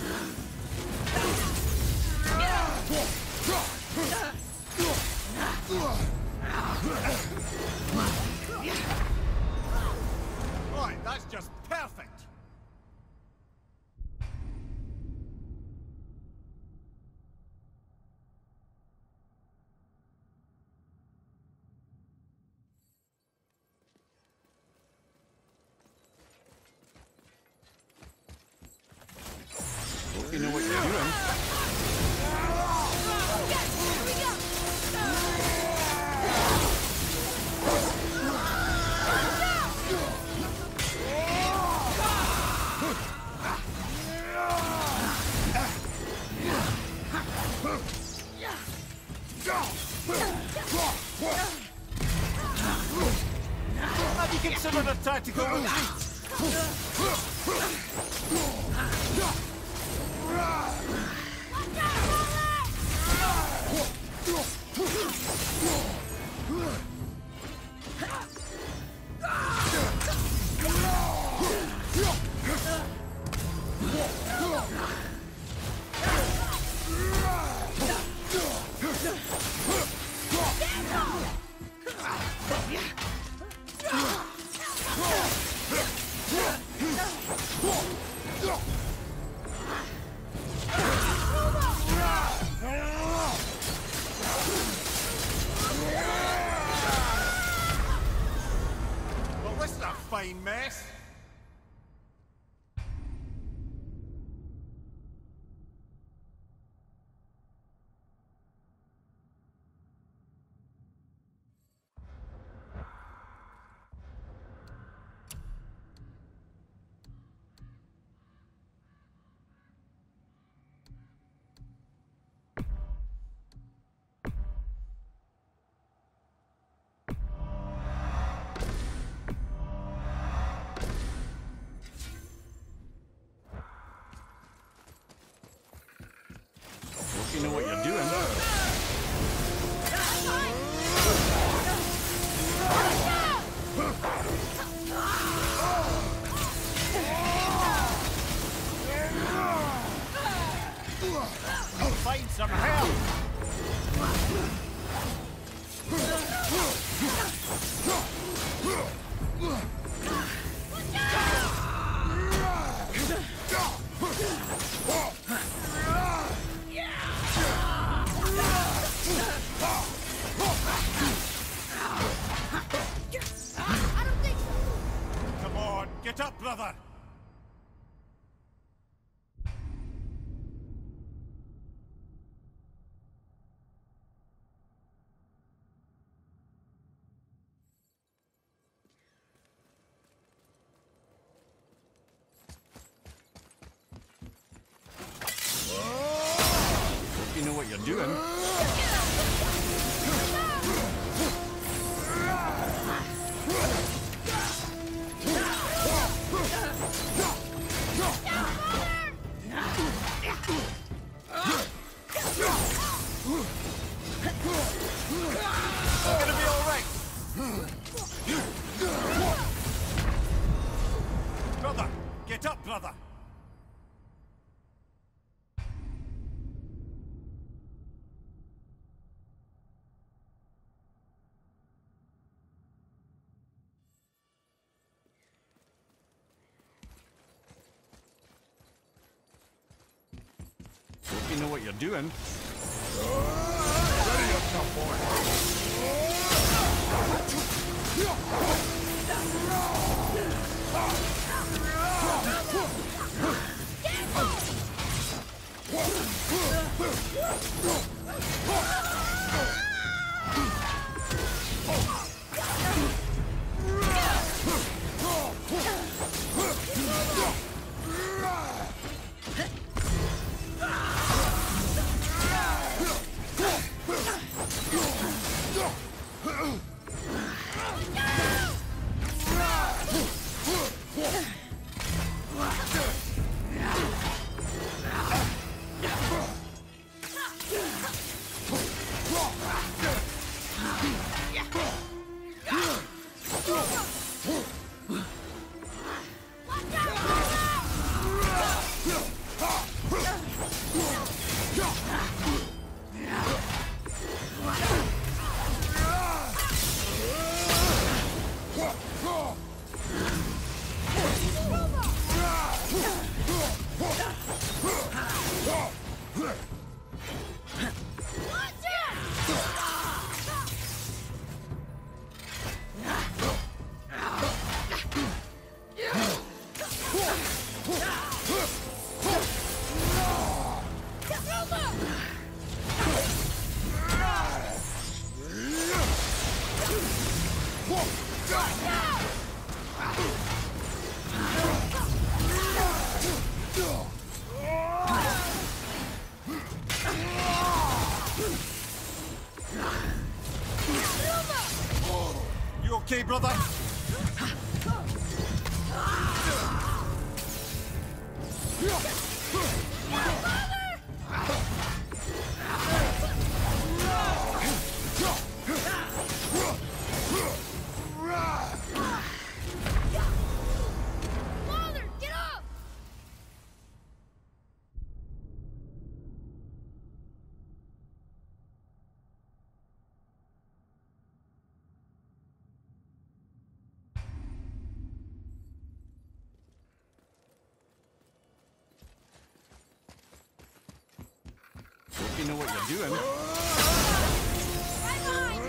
Right, that's just perfect. Hope you know what you're doing. Here we go! Have you considered a tactical retreat? Well, this is a fine mess. Hope you know what you're doing. Find some help. I don't think so. Come on, get up, brother. Hope you know what you're doing. It's gonna be all right. Brother, get up, brother. Hope you know what you're doing. Ready up, tough boy. okay, brother? Father, get up! Hope you know what you're doing. Right behind!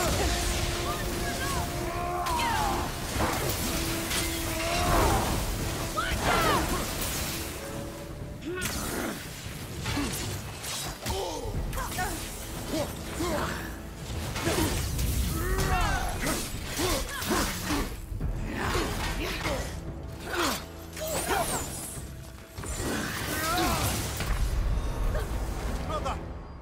Brother!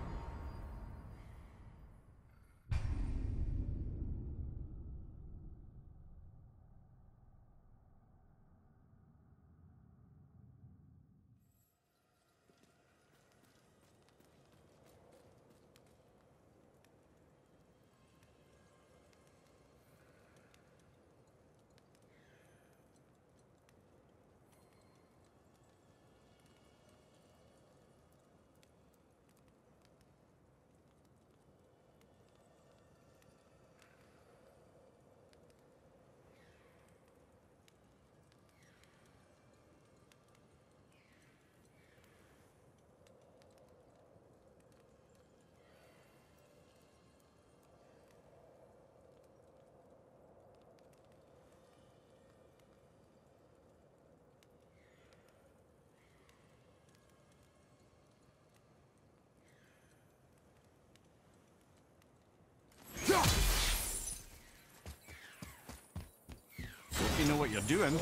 Hope you know what you're doing.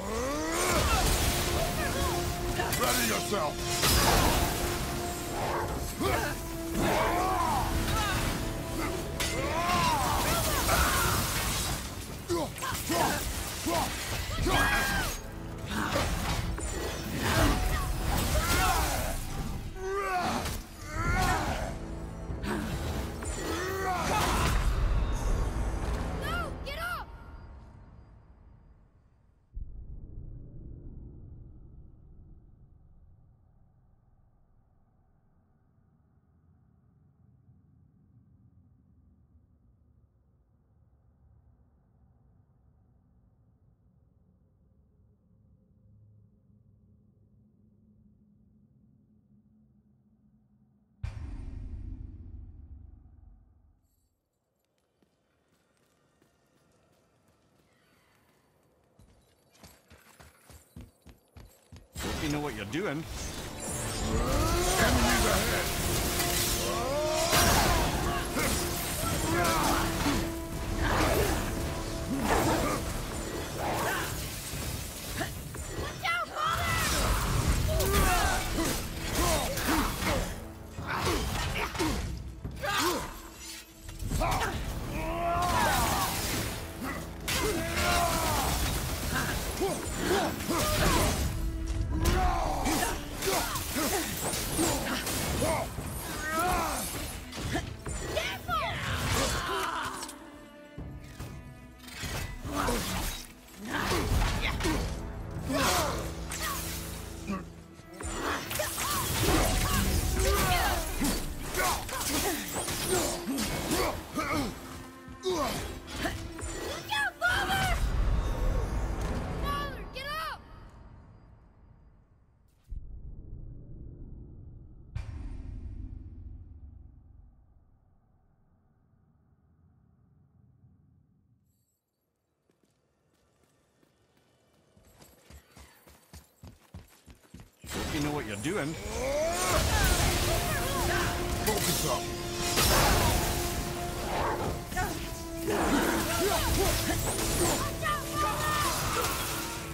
Ready yourself! No, get up! Hope you know what you're doing. Enemies ahead! Watch out, Father! Look out, Father! Father, get up! Hope you know what you're doing. Focus up! Watch out, Father!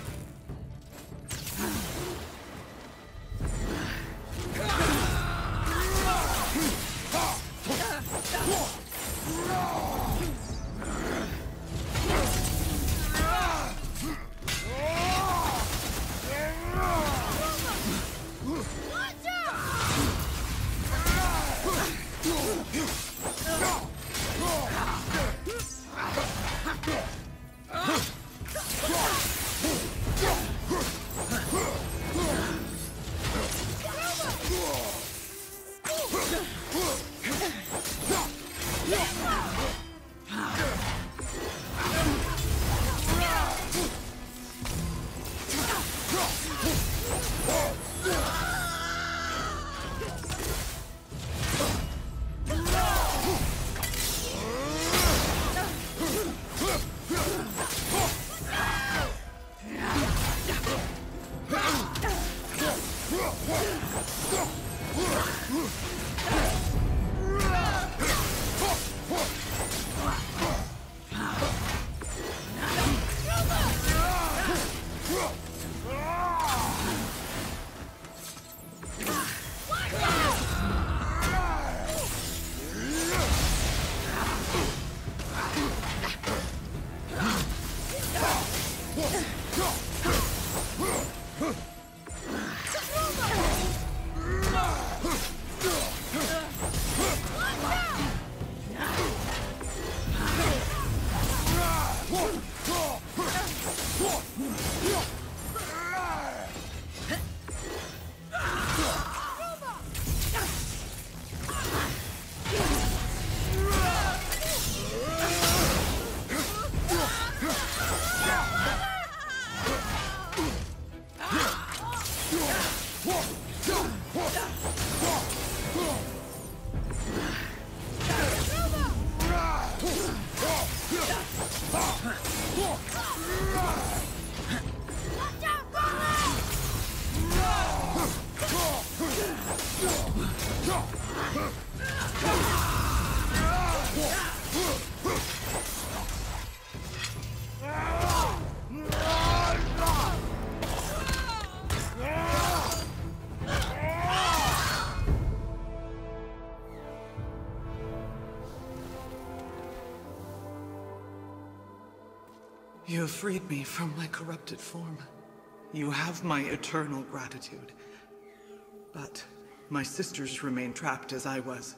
You have freed me from my corrupted form. You have my eternal gratitude. But my sisters remain trapped as I was.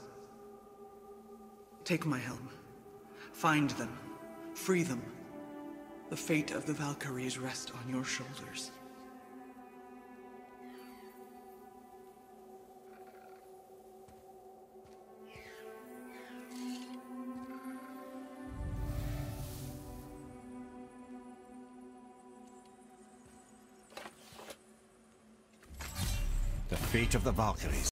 Take my helm. Find them. Free them. The fate of the Valkyries rests on your shoulders. The fate of the Valkyries.